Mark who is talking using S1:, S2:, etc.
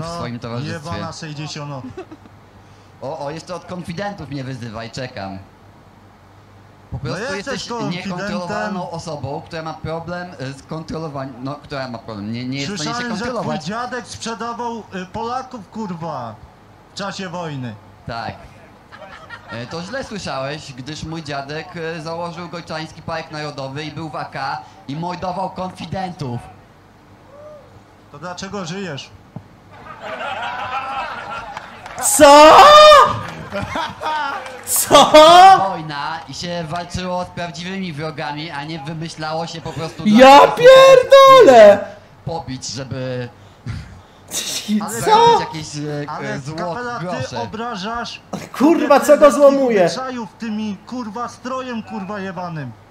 S1: w swoim towarzystwie.
S2: Jebana 60.
S1: O, jeszcze od konfidentów mnie wyzywaj, czekam. Po prostu
S2: jesteś
S1: jesteś niekontrolowaną osobą, która ma problem z kontrolowaniem, no, która ma problem, nie jest w stanie się
S2: Słyszałem, że twój
S1: kontrolować.
S2: dziadek sprzedawał Polaków, kurwa, w czasie wojny.
S1: Tak. To źle słyszałeś, gdyż mój dziadek założył Gojczański Park Narodowy i był w AK i mordował konfidentów.
S2: To dlaczego żyjesz?
S3: Co? Co?
S1: Wojna i się walczyło z prawdziwymi wrogami, a nie wymyślało się po prostu
S3: Ja pierdolę!
S1: pobić, żeby
S2: Ale
S3: Co?
S1: jakieś
S2: Ale kapela, ty
S1: grosze.
S2: obrażasz...
S3: Kurwa, co go złomuje?
S2: Zwyczajów tymi, kurwa, strojem, kurwa, jebanym.